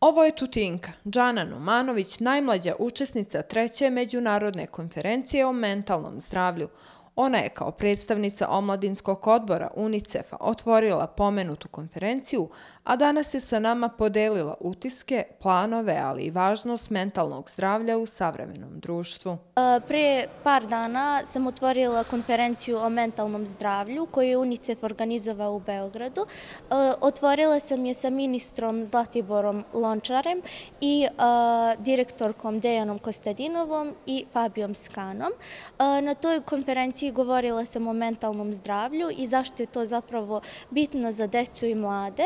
Ovo je Tutinka, Džana Numanović, najmlađa učesnica 3. međunarodne konferencije o mentalnom zdravlju. Ona je kao predstavnica omladinskog odbora UNICEF-a otvorila pomenutu konferenciju, a danas je sa nama podelila utiske, planove, ali i važnost mentalnog zdravlja u savremenom društvu. Prije par dana sam otvorila konferenciju o mentalnom zdravlju koju je UNICEF organizovao u Beogradu. Otvorila sam je sa ministrom Zlatiborom Lončarem i direktorkom Dejanom Kostadinovom i Fabijom Skanom. Na toj konferenciji govorila sam o mentalnom zdravlju i zašto je to zapravo bitno za decu i mlade.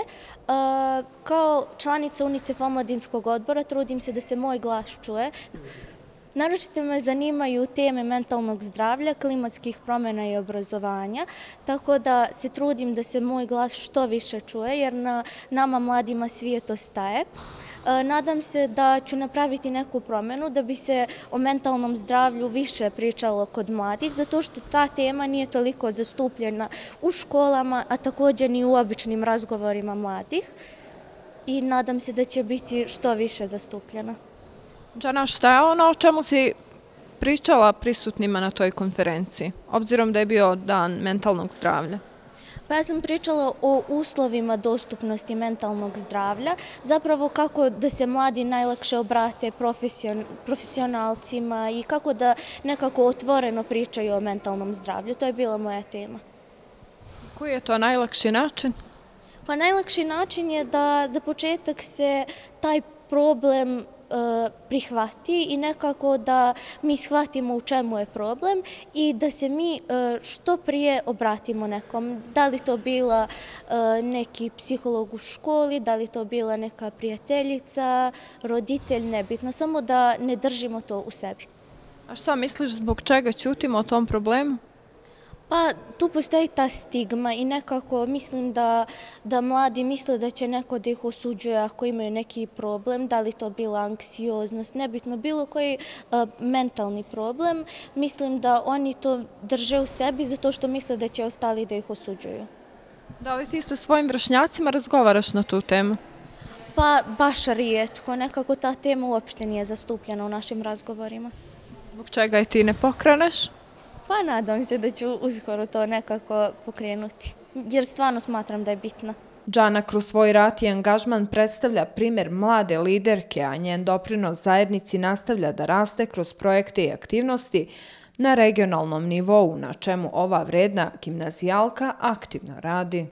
Kao članica UNICEF omladinskog odbora trudim se da se moj glas čuje. Naročito me zanimaju teme mentalnog zdravlja, klimatskih promjena i obrazovanja, tako da se trudim da se moj glas što više čuje, jer na nama mladima svijet ostaje. Nadam se da ću napraviti neku promjenu da bi se o mentalnom zdravlju više pričalo kod mladih, zato što ta tema nije toliko zastupljena u školama, a također ni u običnim razgovorima mladih. I nadam se da će biti što više zastupljena. Džana, šta je ono o čemu si pričala prisutnima na toj konferenciji, obzirom da je bio dan mentalnog zdravlja? Pa ja sam pričala o uslovima dostupnosti mentalnog zdravlja, zapravo kako da se mladi najlakše obrate profesionalcima i kako da nekako otvoreno pričaju o mentalnom zdravlju. To je bila moja tema. Koji je to najlakši način? Pa najlakši način je da za početak se taj problem prihvati i nekako da mi shvatimo u čemu je problem i da se mi što prije obratimo nekom. Da li to bila neki psiholog u školi, da li to bila neka prijateljica, roditelj, nebitno, samo da ne držimo to u sebi. A šta misliš, zbog čega ćutimo o tom problemu? Pa tu postoji ta stigma i nekako mislim da mladi misle da će neko da ih osuđuje ako imaju neki problem, da li to bila anksioznost, nebitno bilo koji mentalni problem. Mislim da oni to drže u sebi zato što misle da će ostali da ih osuđuju. Da li ti sa svojim vršnjacima razgovaraš na tu temu? Pa baš rijetko, nekako ta tema uopšte nije zastupljena u našim razgovorima. Zbog čega je ti ne pokreneš? Pa nadam se da ću uskoro to nekako pokrenuti, jer stvarno smatram da je bitno. Džana kroz svoj rad i angažman predstavlja primjer mlade liderke, a njen doprinos zajednici nastavlja da raste kroz projekte i aktivnosti na regionalnom nivou, na čemu ova vredna gimnazijalka aktivno radi.